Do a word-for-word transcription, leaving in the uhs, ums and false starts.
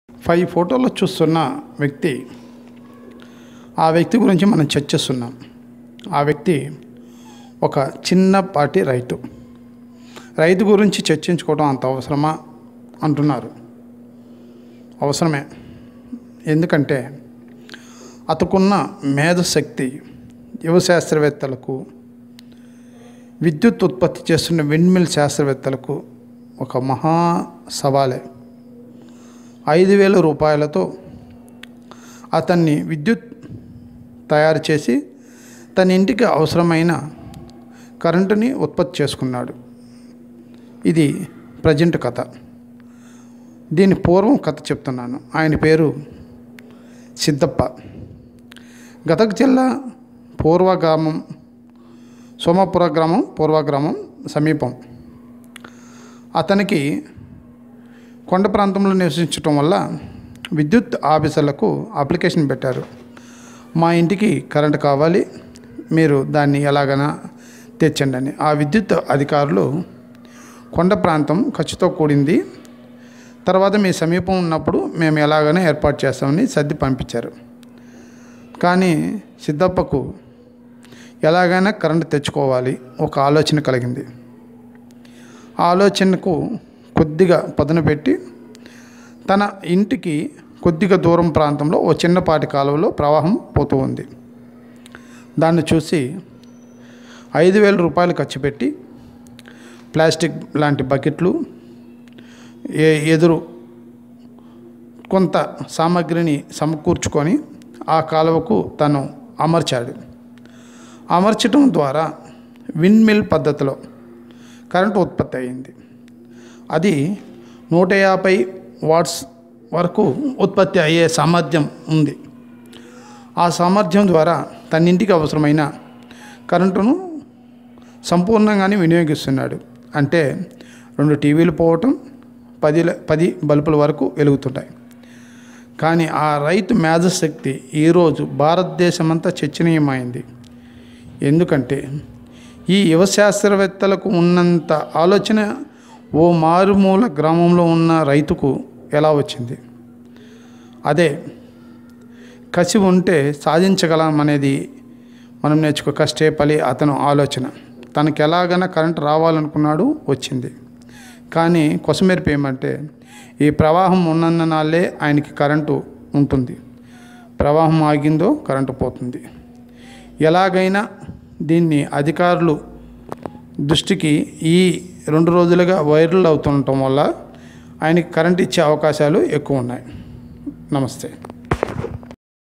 పై ఫోటోలో చూస్తున్న వ్యక్తి ఆ వ్యక్తి గురించి మనం చర్చిస్తున్నాం. ఆ వ్యక్తి ఒక చిన్నపాటి రైతు. రైతు గురించి చర్చించుకోవడం అంత అవసరమా అంటున్నారు. అవసరమే. ఎందుకంటే అతకున్న మేధశక్తి యువ శాస్త్రవేత్తలకు, విద్యుత్ ఉత్పత్తి చేస్తున్న విండ్మిల్ శాస్త్రవేత్తలకు ఒక మహా సవాలే. ఐదు వేల రూపాయలతో అతన్ని విద్యుత్ తయారు చేసి తన ఇంటికి అవసరమైన కరెంటుని ఉత్పత్తి చేసుకున్నాడు. ఇది ప్రజెంట్ కథ. దీని పూర్వం కథ చెప్తున్నాను. ఆయన పేరు సిద్ధప్ప. గదగ జిల్లా పూర్వ గ్రామం, సోమాపుర గ్రామం పూర్వ గ్రామం సమీపం. అతనికి కొండ ప్రాంతంలో నివసించడం వల్ల విద్యుత్ ఆఫీసర్లకు అప్లికేషన్ పెట్టారు. మా ఇంటికి కరెంటు కావాలి, మీరు దాన్ని ఎలాగైనా తెచ్చండి అని. ఆ విద్యుత్ అధికారులు కొండ ప్రాంతం ఖర్చుతో కూడింది, తర్వాత మీ సమీపం ఉన్నప్పుడు మేము ఎలాగైనా ఏర్పాటు చేస్తామని సర్ది పంపించారు. కానీ సిద్ధప్పకు ఎలాగైనా కరెంటు తెచ్చుకోవాలి ఒక ఆలోచన కలిగింది. ఆ ఆలోచనకు కొద్దిగా పదును పెట్టి తన ఇంటికి కొద్దిగా దూరం ప్రాంతంలో ఓ చిన్నపాటి కాలువలో ప్రవాహం పోతూ ఉంది. దాన్ని చూసి ఐదు వేల రూపాయలు ఖర్చు పెట్టి ప్లాస్టిక్ లాంటి బకెట్లు, ఏ ఎదురు కొంత సామాగ్రిని సమకూర్చుకొని ఆ కాలువకు తను అమర్చాడు. అమర్చడం ద్వారా విండ్మిల్ పద్ధతిలో కరెంటు ఉత్పత్తి అయింది. అది నూట యాభై వాట్స్ వరకు ఉత్పత్తి అయ్యే సామర్థ్యం ఉంది. ఆ సామర్థ్యం ద్వారా తన ఇంటికి అవసరమైన కరెంటును సంపూర్ణంగానే వినియోగిస్తున్నాడు. అంటే రెండు టీవీలు పోవటం, పది పది బల్బుల వరకు వెలుగుతుంటాయి. కానీ ఆ రైతు మేధశక్తి ఈరోజు భారతదేశమంతా చర్చనీయమైంది. ఎందుకంటే ఈ యువ శాస్త్రవేత్తలకు ఉన్నంత ఆలోచన ఓ మారుమూల గ్రామంలో ఉన్న రైతుకు ఎలా వచ్చింది? అదే కసి ఉంటే సాధించగలం అనేది మనం నేర్చుకో. కష్టే ఫలి అతను ఆలోచన. తనకు ఎలాగైనా కరెంటు రావాలనుకున్నాడు, వచ్చింది. కానీ కొసమెరుపు ఏమంటే ఈ ప్రవాహం ఉన్నన్న నాళ్ళే ఆయనకి కరెంటు ఉంటుంది. ప్రవాహం ఆగిందో కరెంటు పోతుంది. ఎలాగైనా దీన్ని అధికారులు దృష్టికి ఈ రెండు రోజులుగా వైరల్ అవుతుండటం వల్ల ఆయనకి కరెంట్ ఇచ్చే అవకాశాలు ఎక్కువ ఉన్నాయి. నమస్తే.